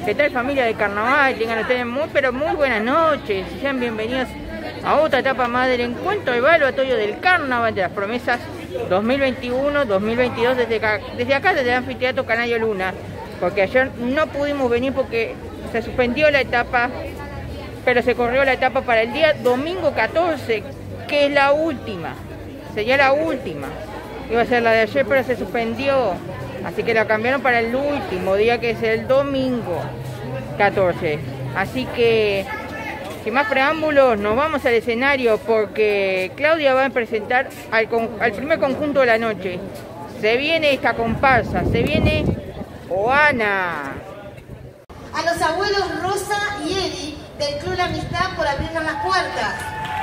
¿Qué tal, familia de carnaval? Tengan ustedes pero muy buenas noches. Sean bienvenidos a otra etapa más del encuentro evaluatorio del carnaval de las promesas 2021-2022 desde acá, desde el anfiteatro Canario Luna. Porque ayer no pudimos venir porque se suspendió la etapa, pero se corrió la etapa para el día domingo 14, que es la última. Sería la última. Iba a ser la de ayer, pero se suspendió. Así que la cambiaron para el último día, que es el domingo 14. Así que, sin más preámbulos, nos vamos al escenario porque Claudia va a presentar al primer conjunto de la noche. Se viene esta comparsa, se viene Oana. A los abuelos Rosa y Eri del Club La Amistad por abrirnos las puertas.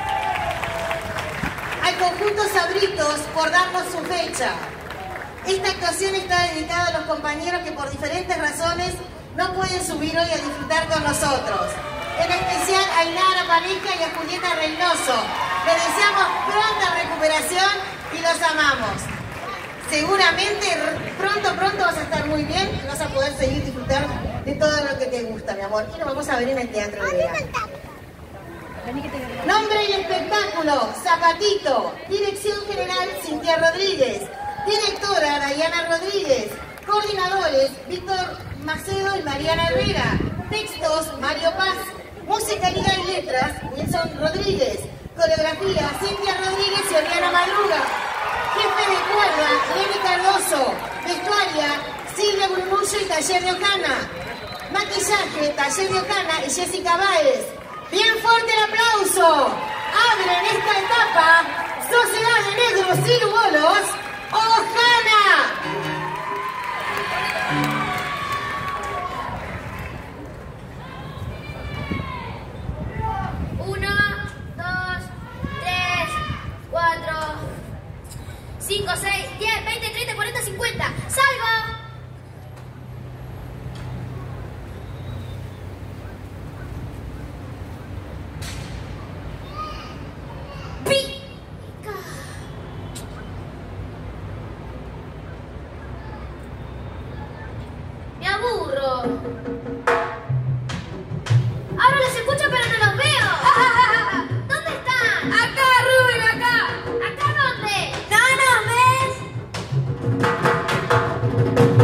Al conjunto Sabritos por darnos su fecha. Esta actuación está dedicada a los compañeros que por diferentes razones no pueden subir hoy a disfrutar con nosotros. En especial a Inara Pareja y a Julieta Reynoso. Les deseamos pronta recuperación y los amamos. Seguramente pronto vas a estar muy bien y vas a poder seguir disfrutando de todo lo que te gusta, mi amor. Y nos vamos a ver en el Teatro de Verano. Nombre y espectáculo, Zapatito. Dirección General, Cintia Rodríguez. Directora, Dayana Rodríguez. Coordinadores, Víctor Macedo y Mariana Herrera. Textos, Mario Paz. Musicalidad y letras, Wilson Rodríguez. Coreografía, Cintia Rodríguez y Oriana Madruga. Jefe de cuerda, Lenny Cardoso. Vestuaria, Silvia Brunullo y Taller de Ocana. Maquillaje, Taller de Ocana y Jessica Báez. Bien fuerte el aplauso. Abren esta etapa Sociedad de Negros y Lugolos, Ocana. 1, 2, 3, 4, 5, 6, 10, 20, 30, 40, 50. ¡Salva! Me aburro. Ahora los escucho pero no los veo. ¿Dónde están? Acá, Rubén, acá. ¿Acá dónde? ¿No nos ves?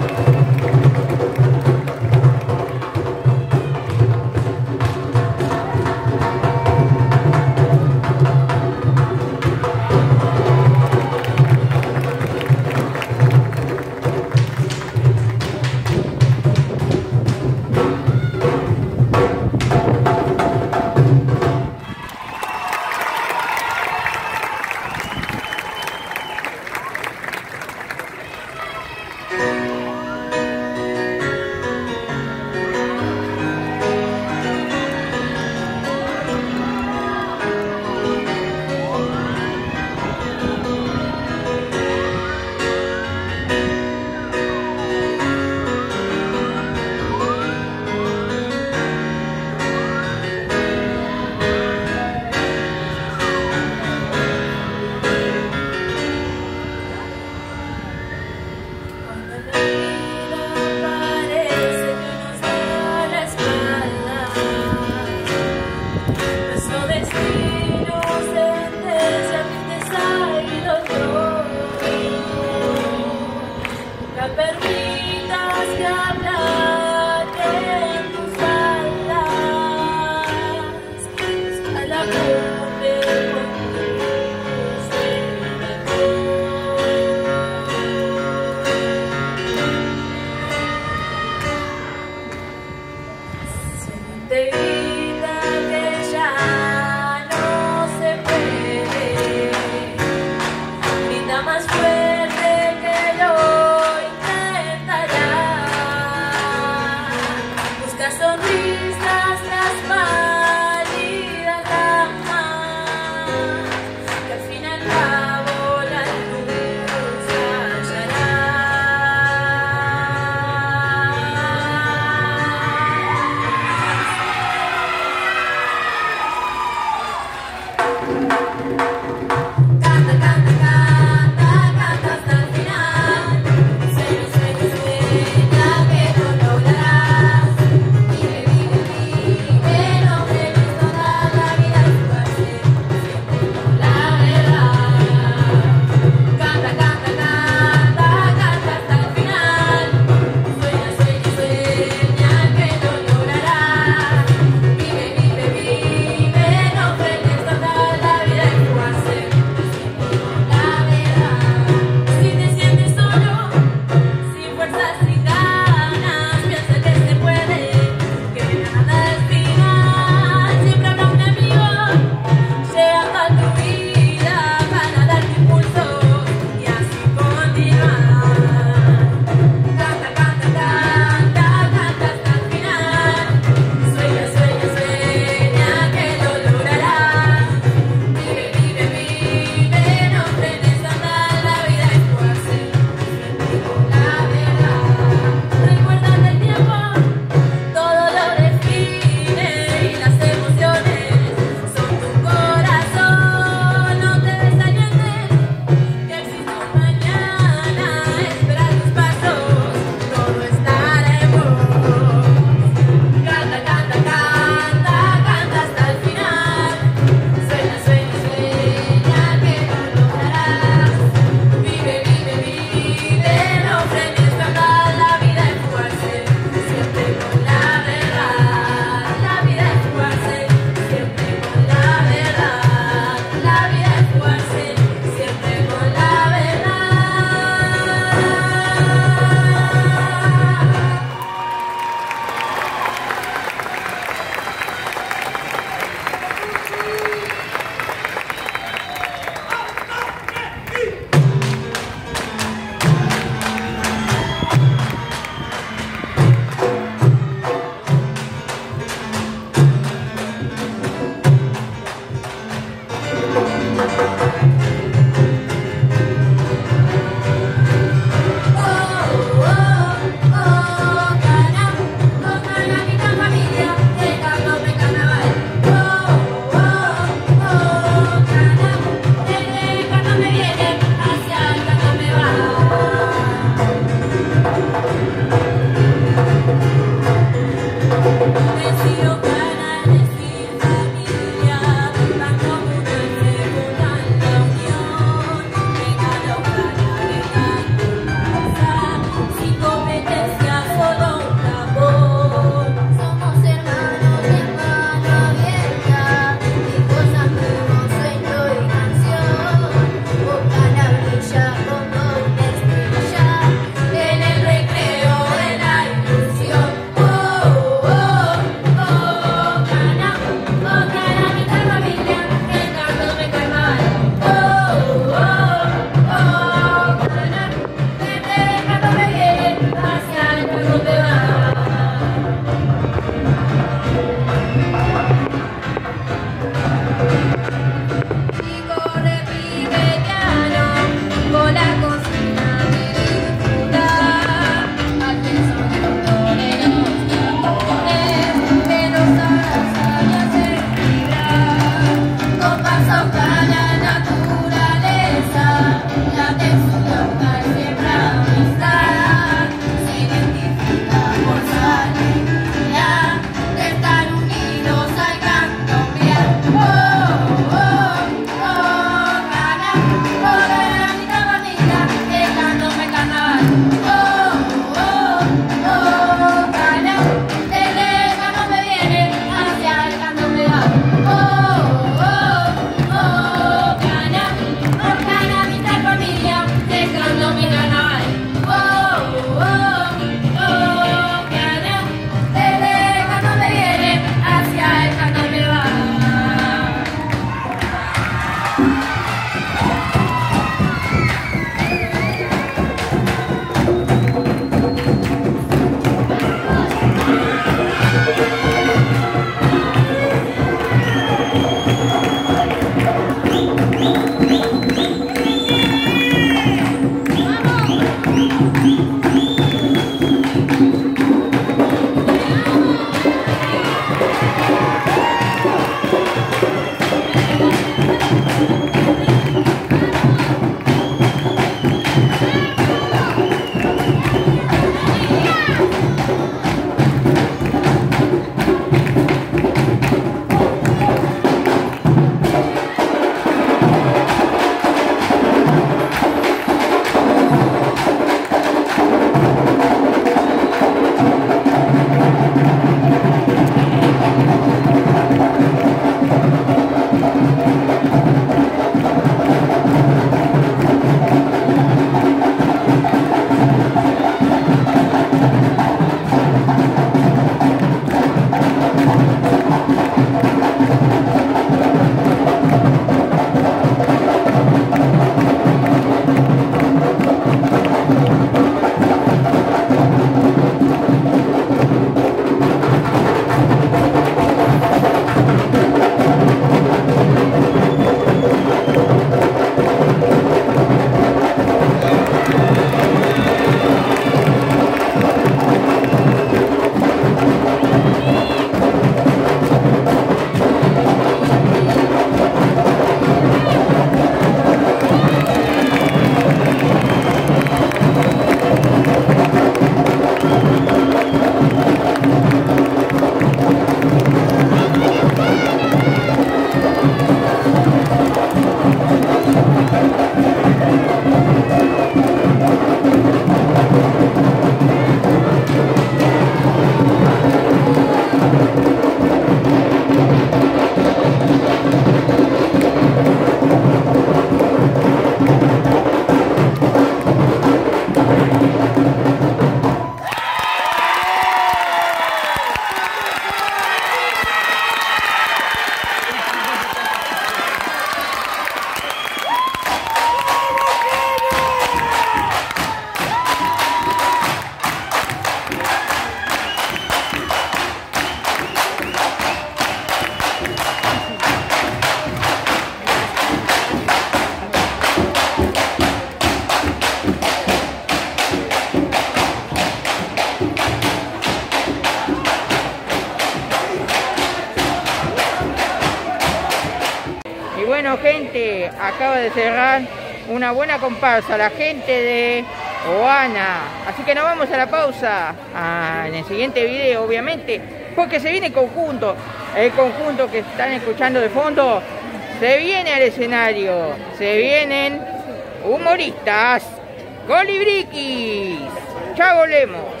acaba de cerrar una buena comparsa, la gente de Oana. Así que nos vamos a la pausa en el siguiente video, obviamente, porque se viene conjunto. El conjunto que están escuchando de fondo se viene al escenario. Se vienen humoristas, Colibriquis. Ya volvemos.